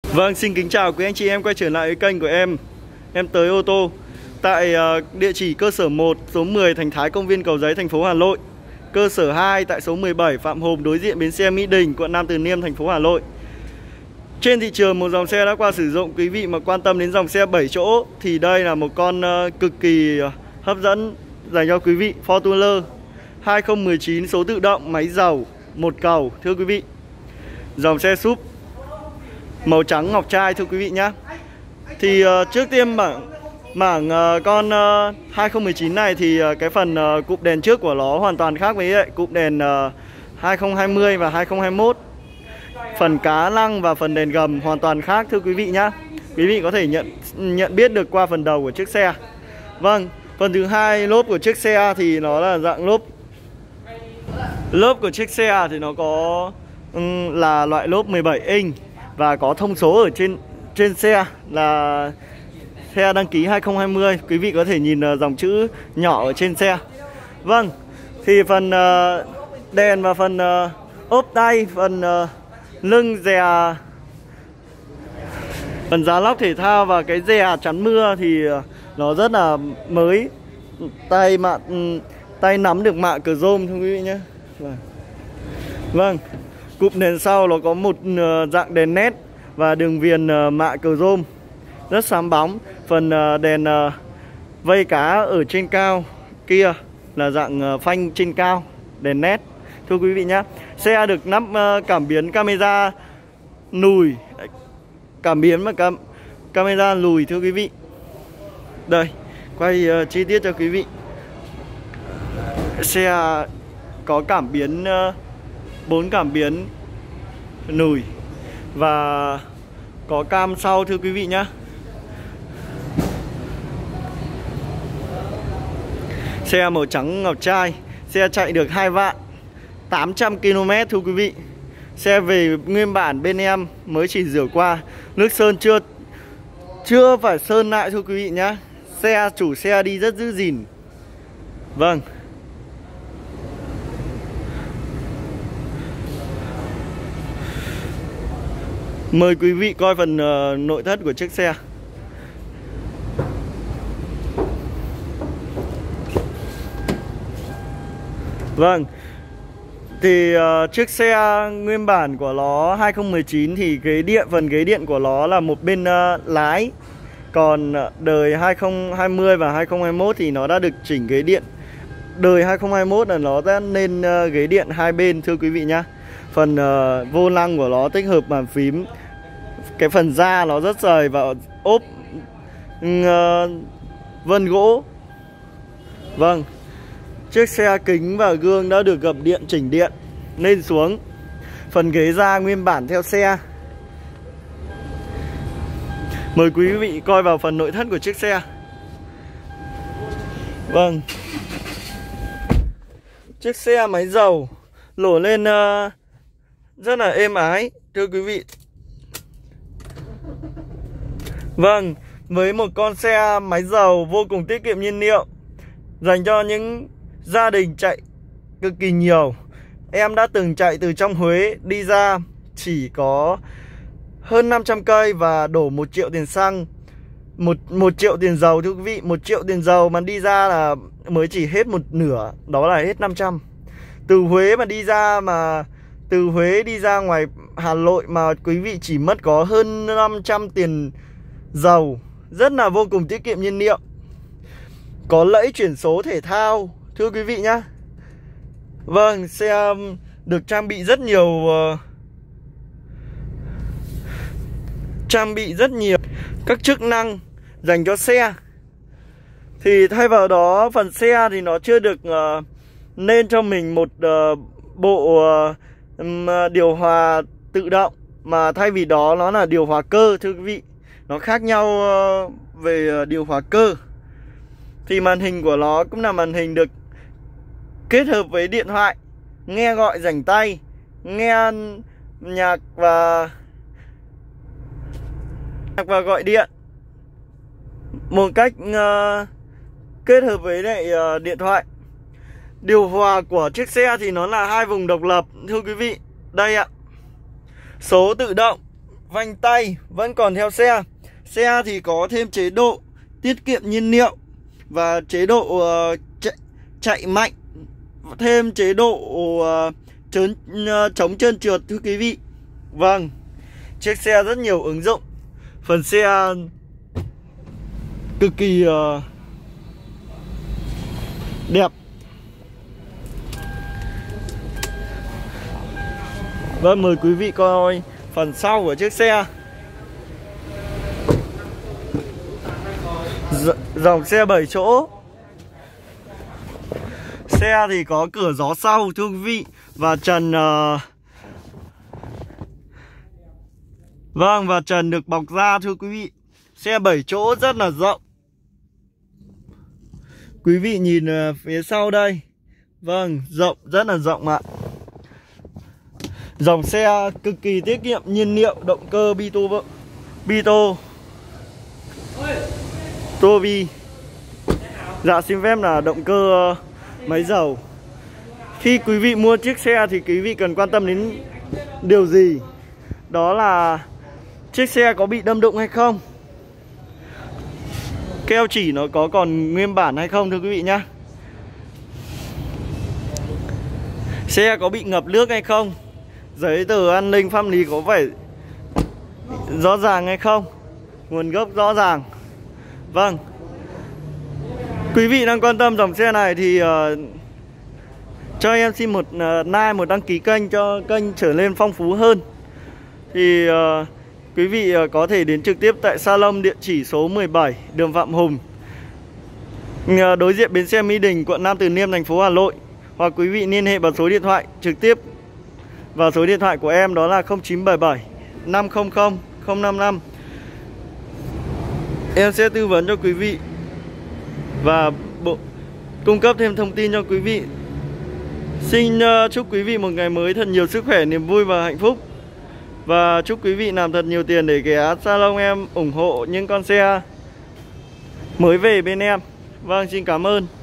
Vâng, xin kính chào quý anh chị em quay trở lại với kênh của em Tới Ô Tô. Tại địa chỉ cơ sở 1 số 10 Thành Thái, công viên Cầu Giấy, thành phố Hà Nội. Cơ sở 2 tại số 17 Phạm Hùng, đối diện bến xe Mỹ Đình, quận Nam Từ Liêm, thành phố Hà Nội. Trên thị trường một dòng xe đã qua sử dụng, quý vị mà quan tâm đến dòng xe 7 chỗ thì đây là một con cực kỳ hấp dẫn dành cho quý vị. Fortuner 2019, số tự động, máy dầu, một cầu thưa quý vị. Dòng xe súp màu trắng ngọc trai thưa quý vị nhé. Thì trước tiên mảng con 2019 này thì cái phần cụm đèn trước của nó hoàn toàn khác với cụm đèn 2020 và 2021. Phần cá lăng và phần đèn gầm hoàn toàn khác thưa quý vị nhé. Quý vị có thể nhận biết được qua phần đầu của chiếc xe. Vâng, phần thứ hai, lốp của chiếc xe thì nó là dạng lốp của chiếc xe thì nó có là loại lốp 17 inch và có thông số ở trên xe là xe đăng ký 2020. Quý vị có thể nhìn dòng chữ nhỏ ở trên xe. Vâng, thì phần đèn và phần ốp tay, phần lưng dè, phần giá lóc thể thao và cái dè chắn mưa thì nó rất là mới. Tay nắm được mạ chrome thưa quý vị nhé. Vâng, cụm đèn sau nó có một dạng đèn nét và đường viền mạ chrome rất sáng bóng. Phần đèn vây cá ở trên cao kia là dạng phanh trên cao, đèn nét thưa quý vị nhé. Xe được lắp cảm biến camera lùi, cảm biến và camera lùi thưa quý vị. Đây, quay chi tiết cho quý vị. Xe có cảm biến 4 cảm biến lùi và có cam sau thưa quý vị nhé. Xe màu trắng ngọc trai, xe chạy được 2 vạn 800 km thưa quý vị. Xe về nguyên bản bên em mới chỉ rửa qua, nước sơn chưa phải sơn lại thưa quý vị nhé. Chủ xe đi rất giữ gìn. Vâng, mời quý vị coi phần nội thất của chiếc xe. Vâng, thì chiếc xe nguyên bản của nó 2019 thì phần ghế điện của nó là một bên lái. Còn đời 2020 và 2021 thì nó đã được chỉnh ghế điện. Đời 2021 là nó đã lên ghế điện hai bên thưa quý vị nhá. Phần vô lăng của nó tích hợp bàn phím. Cái phần da nó rất dày và ốp vân gỗ. Vâng, chiếc xe kính và gương đã được gập điện, chỉnh điện lên xuống. Phần ghế da nguyên bản theo xe. Mời quý vị coi vào phần nội thất của chiếc xe. Vâng, chiếc xe máy dầu nổ lên rất là êm ái thưa quý vị. Vâng, với một con xe máy dầu vô cùng tiết kiệm nhiên liệu, dành cho những gia đình chạy cực kỳ nhiều. Em đã từng chạy từ trong Huế đi ra chỉ có hơn 500 cây và đổ 1 triệu tiền xăng, 1 triệu tiền dầu thưa quý vị. 1 triệu tiền dầu mà đi ra là mới chỉ hết một nửa, đó là hết 500. Từ Huế đi ra ngoài Hà Nội mà quý vị chỉ mất có hơn 500 tiền dầu, rất là vô cùng tiết kiệm nhiên liệu. Có lẫy chuyển số thể thao thưa quý vị nhá. Vâng, xe được trang bị rất nhiều các chức năng dành cho xe. Thì thay vào đó, phần xe thì nó chưa được nên cho mình một bộ điều hòa tự động, mà thay vì đó nó là điều hòa cơ thưa quý vị. Nó khác nhau về điều hòa cơ. Thì màn hình của nó cũng là màn hình được kết hợp với điện thoại, nghe gọi rảnh tay, nghe nhạc và gọi điện một cách kết hợp với lại điện thoại. Điều hòa của chiếc xe thì nó là 2 vùng độc lập thưa quý vị. Đây ạ, số tự động vành tay vẫn còn theo xe. Xe thì có thêm chế độ tiết kiệm nhiên liệu và chế độ chạy mạnh, thêm chế độ chống trơn trượt thưa quý vị. Vâng, chiếc xe rất nhiều ứng dụng. Phần xe cực kỳ đẹp. Vâng, mời quý vị coi phần sau của chiếc xe. Dòng xe 7 chỗ. Xe thì có cửa gió sau thưa quý vị, và trần vâng, và trần được bọc da thưa quý vị. Xe 7 chỗ rất là rộng. Quý vị nhìn phía sau đây. Vâng, rộng, rất là rộng ạ. Dòng xe cực kỳ tiết kiệm nhiên liệu, động cơ Turbo. Dạ, xin phép là động cơ máy dầu. Khi quý vị mua chiếc xe thì quý vị cần quan tâm đến điều gì? Đó là chiếc xe có bị đâm đụng hay không, keo chỉ nó có còn nguyên bản hay không thưa quý vị nhá. Xe có bị ngập nước hay không, giấy tờ an ninh pháp lý có phải rõ ràng hay không, nguồn gốc rõ ràng. Vâng, quý vị đang quan tâm dòng xe này thì cho em xin một like, một đăng ký kênh cho kênh trở nên phong phú hơn. Thì quý vị có thể đến trực tiếp tại salon, địa chỉ số 17 đường Phạm Hùng, đối diện bến xe Mỹ Đình, quận Nam Từ Liêm, thành phố Hà Nội. Hoặc quý vị liên hệ vào số điện thoại trực tiếp vào số điện thoại của em, đó là 0977 500 055. Em sẽ tư vấn cho quý vị và cung cấp thêm thông tin cho quý vị. Xin chúc quý vị một ngày mới thật nhiều sức khỏe, niềm vui và hạnh phúc. Và chúc quý vị làm thật nhiều tiền để ghé salon em ủng hộ những con xe mới về bên em. Vâng, xin cảm ơn.